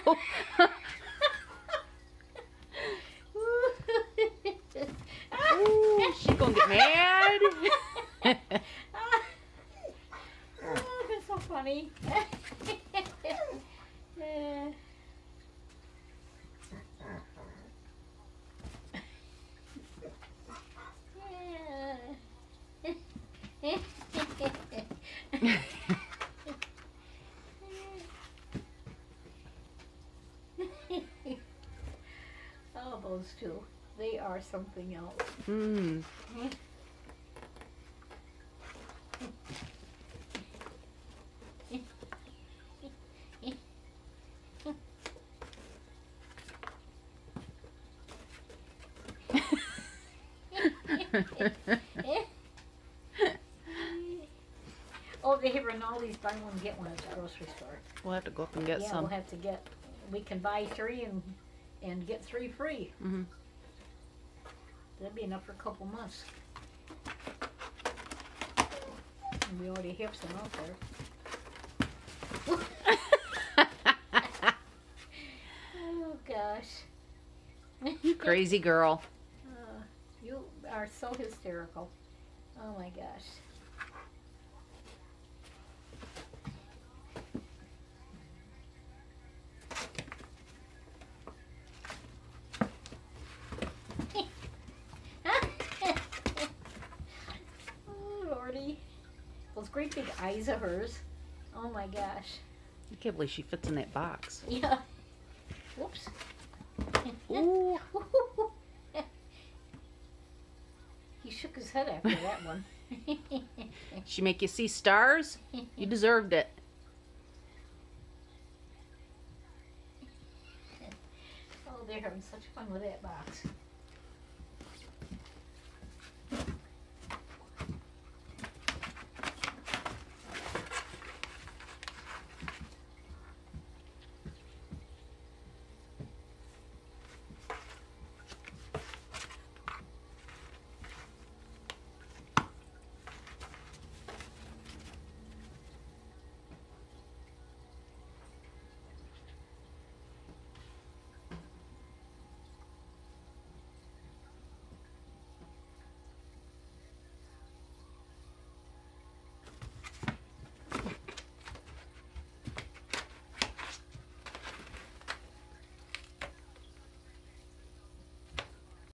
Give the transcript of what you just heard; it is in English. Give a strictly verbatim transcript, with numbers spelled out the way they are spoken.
Ooh, she's gonna get mad. Oh, that's so funny. uh, oh, those two. They are something else. Mm. Oh, they have Rinaldi's buy one get one at the grocery store. We'll have to go up and get yeah, some. we'll have to get. We can buy three and and get three free. Mm-hmm. That'd be enough for a couple months. And we already have some out there. Oh gosh. Crazy girl. Uh, you are so hysterical. Oh my gosh. Oh Lordy. Those great big eyes of hers. Oh my gosh. I can't believe she fits in that box. Yeah. Whoops. Ooh. He shook his head after that one. She make you see stars? You deserved it. Oh, they're having such fun with that box.